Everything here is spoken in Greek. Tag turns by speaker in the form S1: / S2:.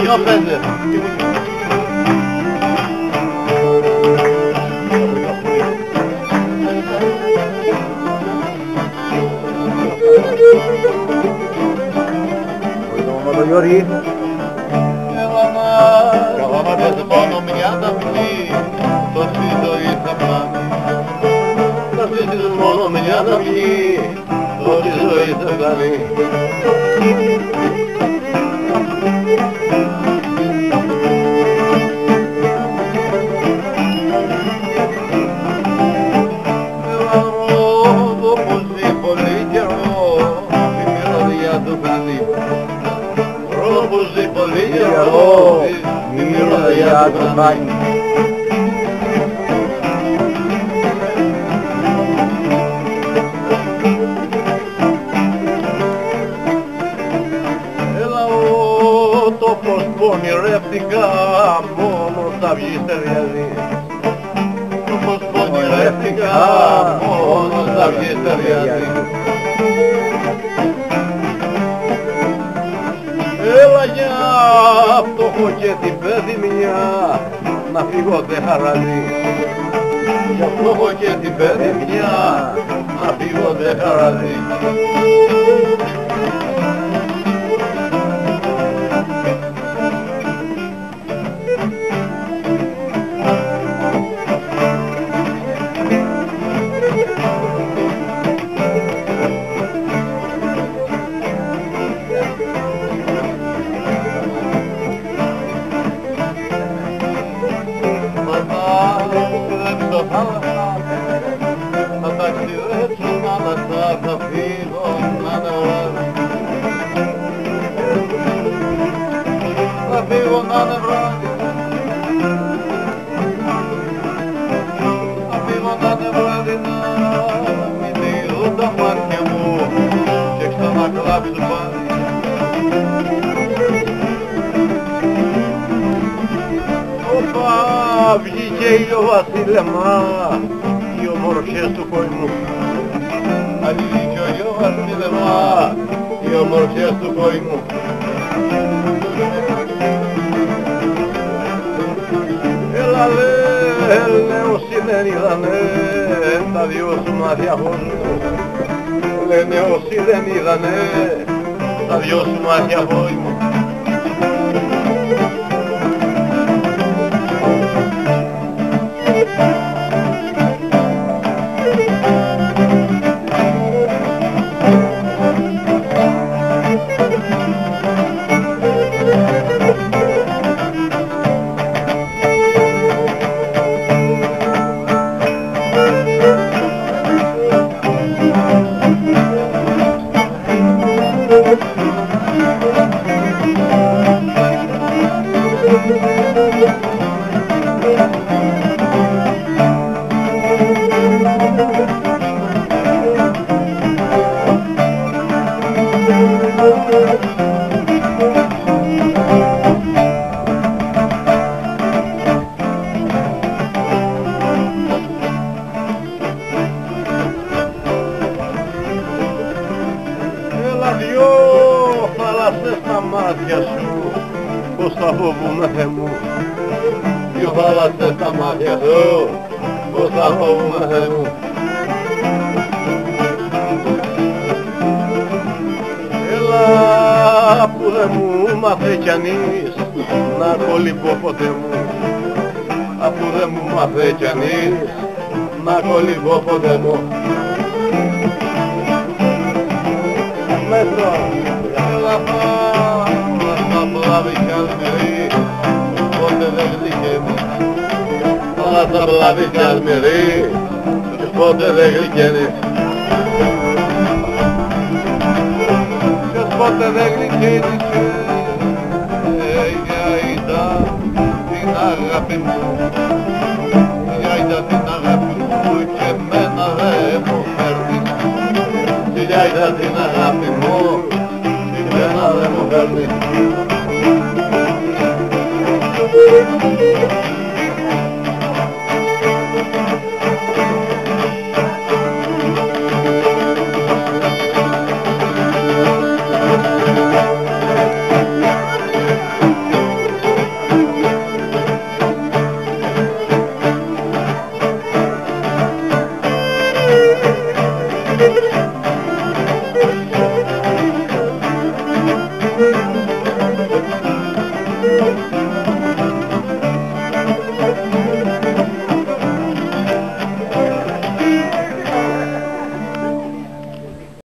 S1: πέντε.
S2: Γιώργη.
S1: Καλά να πες μόνο μια ταυλή, τόση ζωή θα κάνει. Θα ζήσεις μόνο μια ταυλή, τόση ζωή θα κάνει. Πολύ καιρό,
S2: μη μυρωδιά του μπάνι.
S1: Έλα ο τόπος που ονειρεύτηκα, μόνος θα βγει στεριαζή. Τόπος που ονειρεύτηκα, μόνος θα βγει στεριαζή. Έλα για φτωχό και την παιδιμιά, να φύγω δε χαράζει. Για φτωχό και την παιδιμιά, να φύγω δε χαράζει. Θα ταξιδέψω θάλασσα, θα φύγω να είναι θα φύγω να είναι βράδυ. Θα φύγω να είναι βράδυ, να μην δείρουν τα μάτια μου και ξανακλάψω πάλι. Βγήκε ηλιοβασίλεμα, οι ομορφιές του κόημου. Βγήκε ηλιοβασίλεμα, οι ομορφιές του κόημου. Έλα λέω όσοι δεν είδανε τα δυο σου μάτια χώνουν. Λένε όσοι δεν είδανε τα δυο σου μάτια χώνουν. Μάτια σου, πως θα φοβούμαι Θεέ μου. Δυο θάλασσες στα μάτια σου, πως θα φοβούμαι Θεέ μου. Έλα που δεν μου μάθε κι ανείς να κολυμπώ ποτέ μου. Αφού δεν μου μάθε κι ανείς να κολυμπώ ποτέ μου. Μέτρο, έλα πλάβει κι αλμυρί, πότε δεν γλυκένει. Όλα τα πλάβει κι αλμυρί, πότε δεν γλυκένει. Ποιος πότε δεν γλυκένει και η Άιντα την αγάπη μου. Η Άιντα την αγάπη μου και εμένα δεν μου φέρνει. Η Άιντα την αγάπη μου και εμένα δεν μου φέρνει. Thank you.